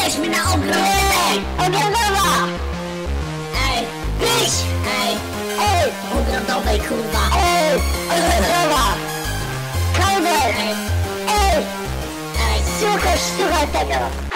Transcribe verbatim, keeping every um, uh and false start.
Jesteśmy na ogrodzie! Ej! Ogrodowa! Ej! Wyś! Ej! Ej! Ogrodowej, kurwa! Ej! Ogrodowa! Kalder! Ej! Ej! Ej! Słuchaj, słuchaj tego!